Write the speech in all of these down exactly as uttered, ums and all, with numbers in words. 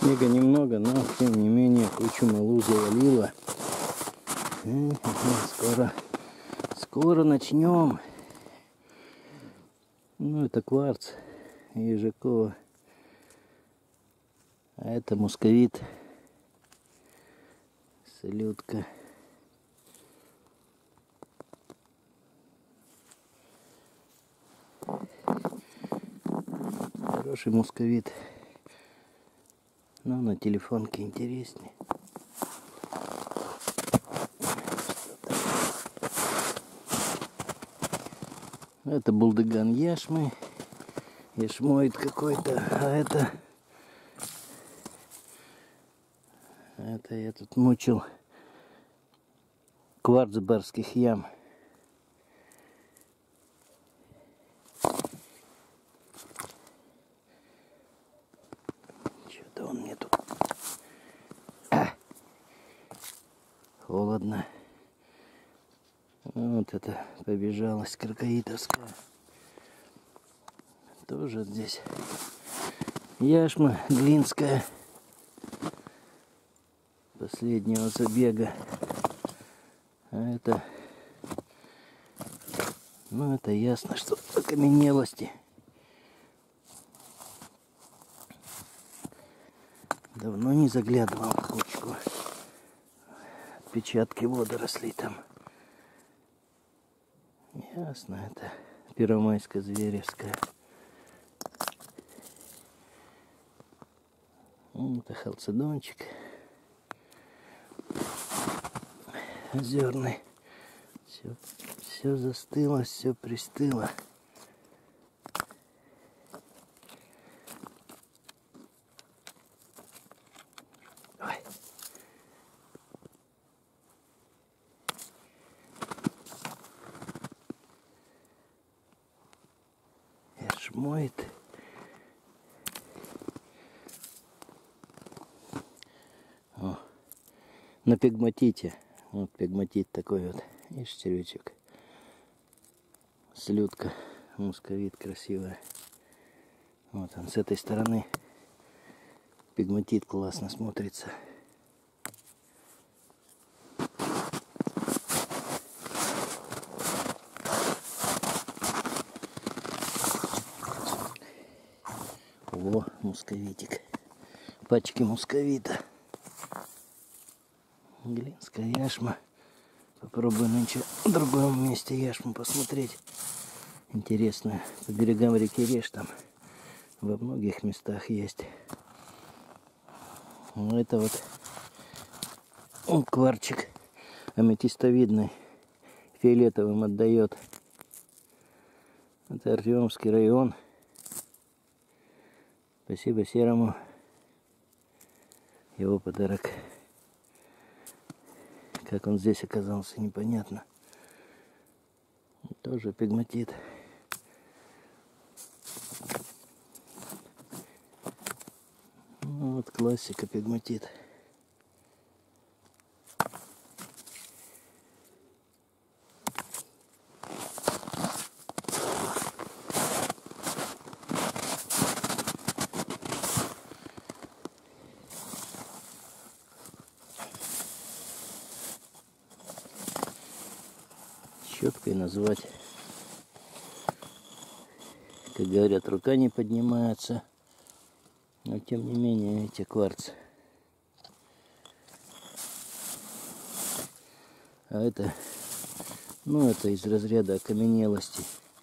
Снега немного, но тем не менее кучу малу завалило. Скоро, скоро начнем. Ну, это кварц ежакова. А это мусковит. Салютка. Хороший мусковит. Но на телефонке интереснее. Это булдыган яшмы. Яшмоид какой-то. А это... Это я тут мучил кварц барских ям. Что-то он мне тут... А! Холодно. Вот это побежалась кракоитовская. Тоже здесь яшма глинская. Последнего забега. А это... Ну, это ясно, что окаменелости. Давно не заглядывал в кучку. Отпечатки водорослей там. Ясно, это первомайская зверевская. Это халцедончик. Озерный. Все, все застыло, все пристыло. Ой. Яшмоид. О, на пегматите. Вот пегматит такой вот. Видишь, червячок. Слюдка. Мусковит красивая. Вот он с этой стороны. Пегматит классно смотрится. О, мусковитик. Пачки мусковита. Глинская яшма. Попробую нынче в другом месте яшму посмотреть. Интересно. По берегам реки Реж там во многих местах есть. Ну, это вот он кварчик аметистовидный. Фиолетовым отдает. Это Артемовский район. Спасибо Серому. Его подарок. Как он здесь оказался, непонятно. Тоже пегматит. Ну, вот классика пегматит. Щеткой назвать, как говорят, рука не поднимается, но тем не менее эти кварцы. А это, ну это из разряда окаменелости,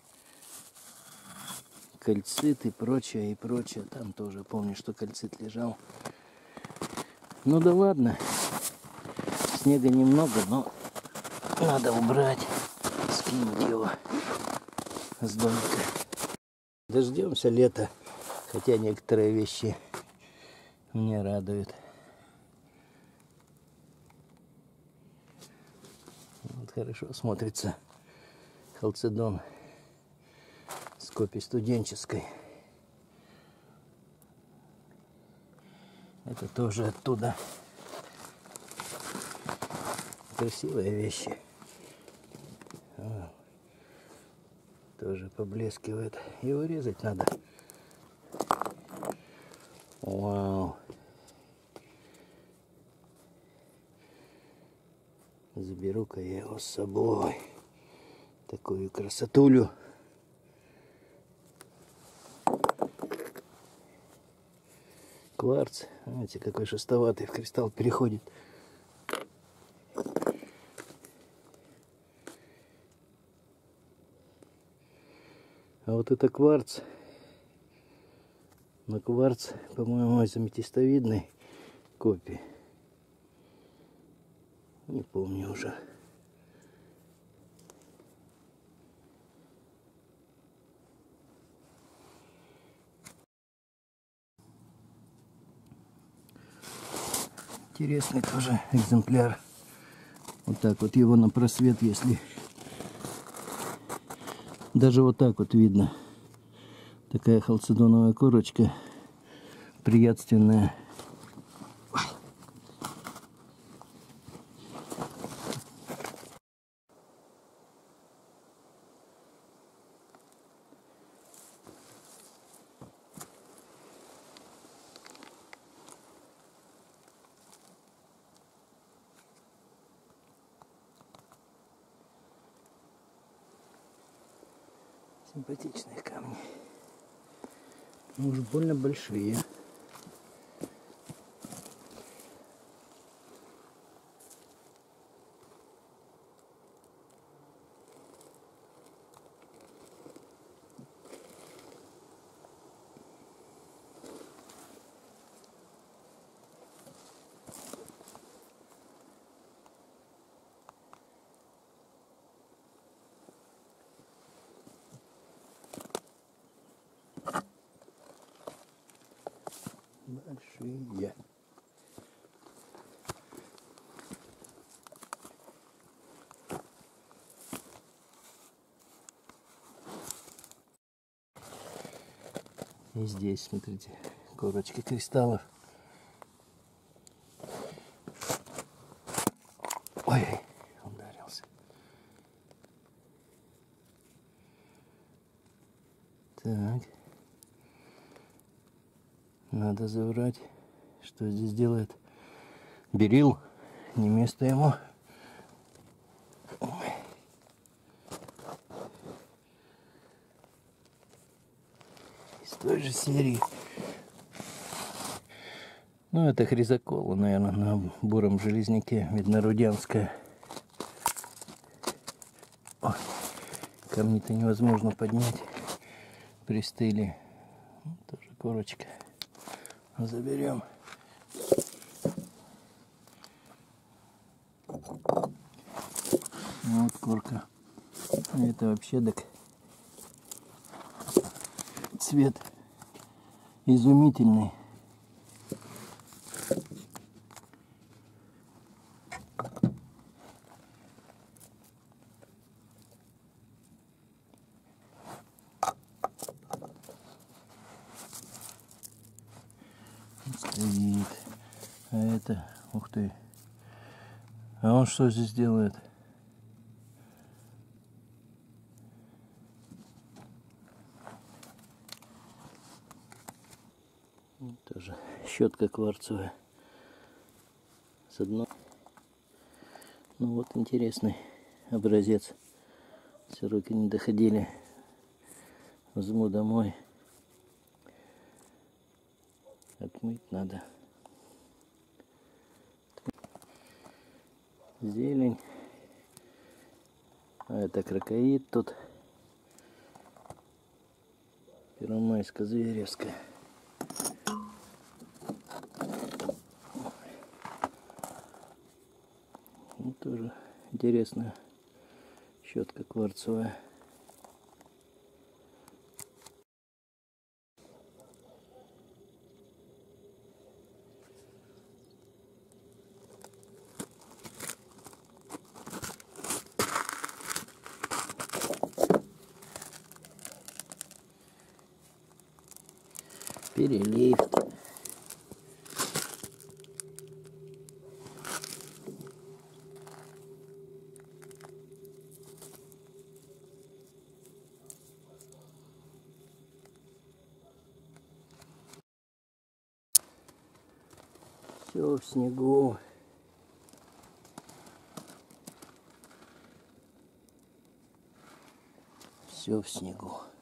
кальцит и прочее, и прочее. Там тоже помню, что кальцит лежал. Ну да ладно, снега немного, но надо убрать. Скинуть его с домика. Дождемся лета, хотя некоторые вещи меня радуют. Вот хорошо смотрится халцедон с копий студенческой. Это тоже оттуда. Красивые вещи. А, тоже поблескивает. Его резать надо. Вау. Заберу-ка я его с собой. Такую красотулю. Кварц. Знаете, какой шестоватый в кристалл переходит. А вот это кварц. Но кварц, по-моему, из аметистовидной копии. Не помню уже. Интересный тоже экземпляр. Вот так вот его на просвет, если даже вот так вот видно. Такая халцедоновая корочка приятственная. Симпатичные камни. Ну, уж больно большие. Большие. И здесь, смотрите, корочки кристаллов. Ой, ударился. Так. Надо забрать. Что здесь делает? Берил. Не место ему. Ой. Из той же серии. Ну, это хризокола, наверное, на буром железняке. Видно, рудянская. Ой. Камни-то невозможно поднять. Пристыли. Тоже корочка. Заберем. Вот корка. Это вообще так цвет изумительный. Стоит. А это, ух ты. А он что здесь делает? Тоже щетка кварцевая. С одной. Ну вот интересный образец. Все руки не доходили. Возьму домой. Отмыть надо. Зелень. А это крокоид тут. Первомайско-Зверевская. Ну, тоже интересная щетка кварцевая. Перелифт. Все в снегу. все в снегу.